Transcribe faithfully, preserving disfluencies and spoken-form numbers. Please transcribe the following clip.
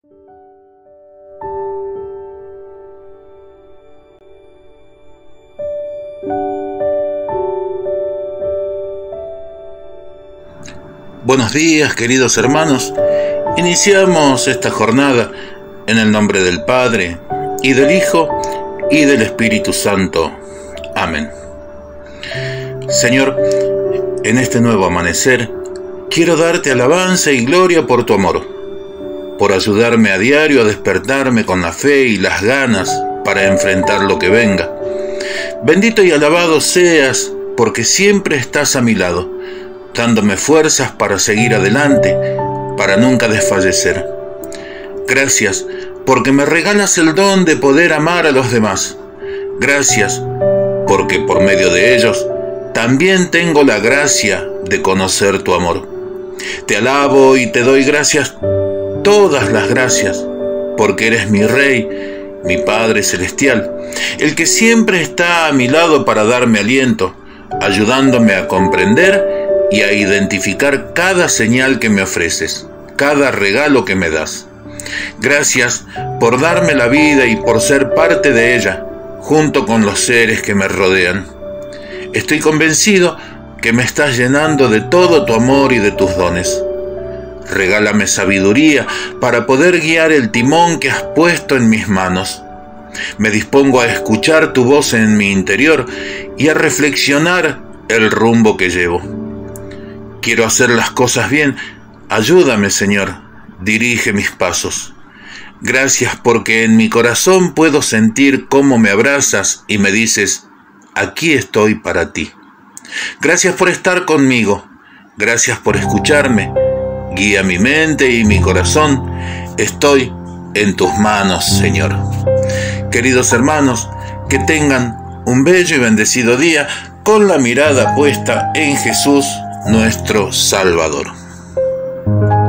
Buenos días, queridos hermanos. Iniciamos esta jornada en el nombre del Padre, y del Hijo, y del Espíritu Santo. Amén. Señor, en este nuevo amanecer, quiero darte alabanza y gloria por tu amor, por ayudarme a diario a despertarme con la fe y las ganas para enfrentar lo que venga. Bendito y alabado seas, porque siempre estás a mi lado, dándome fuerzas para seguir adelante, para nunca desfallecer. Gracias, porque me regalas el don de poder amar a los demás. Gracias, porque por medio de ellos también tengo la gracia de conocer tu amor. Te alabo y te doy gracias, todas las gracias, porque eres mi Rey, mi Padre Celestial, el que siempre está a mi lado para darme aliento, ayudándome a comprender y a identificar cada señal que me ofreces, cada regalo que me das. Gracias por darme la vida y por ser parte de ella, junto con los seres que me rodean. Estoy convencido que me estás llenando de todo tu amor y de tus dones. Regálame sabiduría para poder guiar el timón que has puesto en mis manos. Me dispongo a escuchar tu voz en mi interior y a reflexionar el rumbo que llevo. Quiero hacer las cosas bien. Ayúdame, Señor. Dirige mis pasos. Gracias porque en mi corazón puedo sentir cómo me abrazas y me dices, aquí estoy para ti. Gracias por estar conmigo. Gracias por escucharme. Guía mi mente y mi corazón. Estoy en tus manos, Señor. Queridos hermanos, que tengan un bello y bendecido día con la mirada puesta en Jesús, nuestro Salvador.